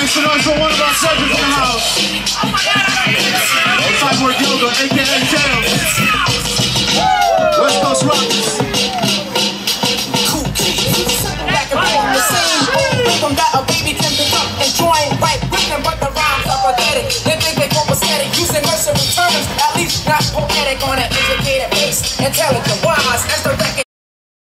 some noise for one of our judges in the house. Cyborg Yoga, aka Tails. West Coast Rockers. Back and forth the same rhythm that a baby can pick up and join right with them, but the rhymes are pathetic. They think they copacetic, using nursery terms, at least not poetic on an educated base. Intelligent, why?